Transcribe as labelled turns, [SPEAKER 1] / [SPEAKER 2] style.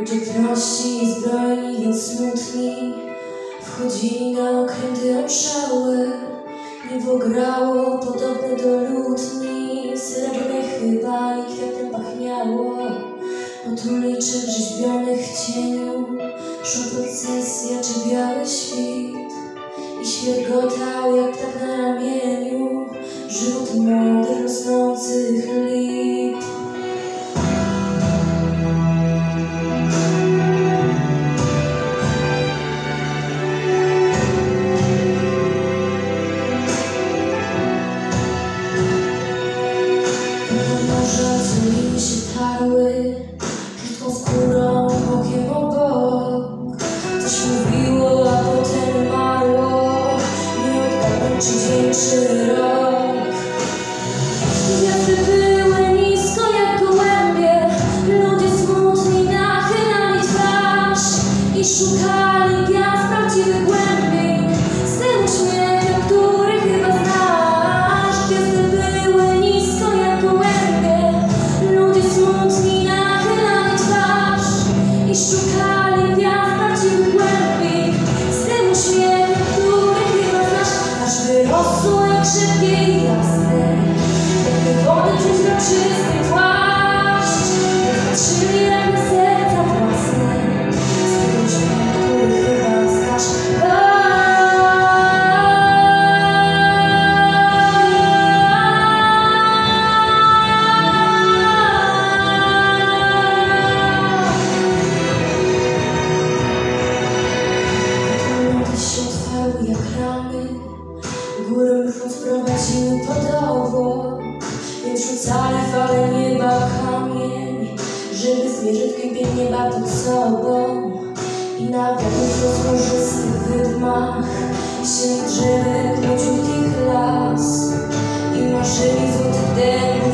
[SPEAKER 1] Ludzie prości i zbrojni, więc smutni wchodzili na okręty oszałe. Niebo grało podobne do lutni, srebrne chyba i kwiatem pachniało. Otuliczek rzeźbionych w cieniu szła procesja czy biały świt i świergotał jak tak na ramieniu żywot młodych rosnących lip. Morza zliny się tarły krótką skórą, bokiem o bok. Coś mówiło, a potem marło, nie odgadnąć czy dzień czy rok. Gwiazdy były nisko jak gołębie, ludzie smutni nachylali twarz i szukali gwiazd prawdziwych głębiej, z tym uśmiechem, który chyba znasz. Gwiazdy były nisko jak gołębie, ludzie smutni nachylali twarz i szukali gwiazd prawdziwych głębiej, z tym uśmiechem, który chyba znasz. Aż wyrosło jak szybkie i jasne, jakby wody przeźroczysty płaszcz. Patrzyli jak na serca własne, z tym uśmiechem, który chyba znasz. Noty się otwarły jak ramy, górę mrówcząc prowadziły podobło, więc rzucali fale nieba kamień, żeby zmierzyć kępień nieba pod sobą. I na wiatrych rozłożystych wydmach się drzewek młodziutkich las i marzyli złotych dębów